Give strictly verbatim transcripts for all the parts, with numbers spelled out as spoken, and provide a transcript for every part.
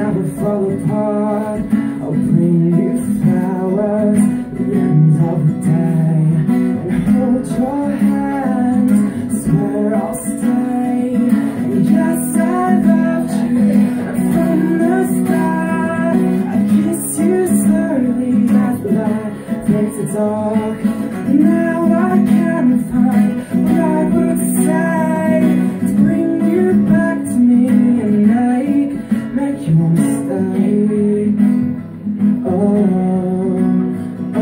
never fall apart. I'll bring you flowers at the end of the day, and hold your hand, swear I'll stay. And yes, I loved you, and from the start I kiss you slowly as the light fades to dark. Now I can't find what I would say to bring you back to me and make, make you wanna stay. Oh, oh,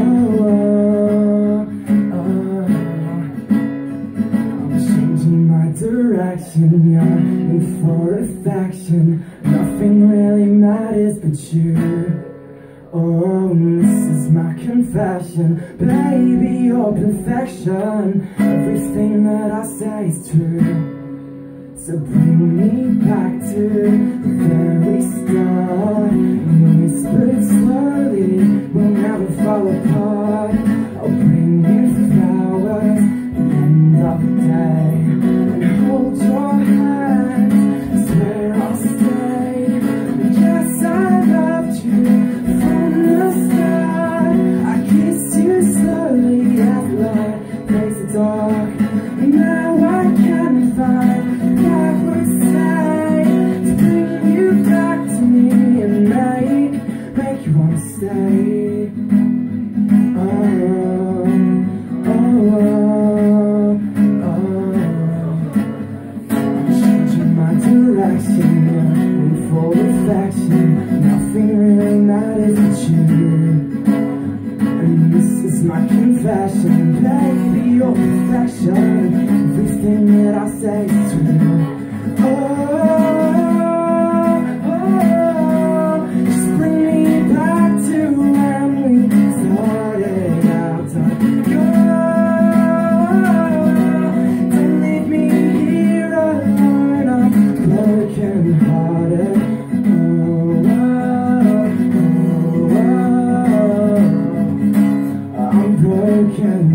oh, oh. I'm changing my direction, yearning for affection. Nothing really matters but you. Oh, this is my confession, baby, your perfection. Everything that I say is true. So bring me back to the very start, and whisper it slowly, we'll never fall apart. I'll bring you flowers at the end of the day, and hold your hand, swear I'll stay. And yes, I loved you from the start. I kissed you slowly as the light fades to dark. And now I can't find what I would say to bring you back to me and make, make you wanna stay. Oh, oh, oh, oh. I'm changing my direction, looking for affection. Nothing really matters but you. And this is my confession, baby, your perfection. Everything that I say is true. Oh, oh, oh, just bring me back to when we started out. Go, don't leave me here alone, I'm broken hearted. Oh, oh, oh, oh, I'm broken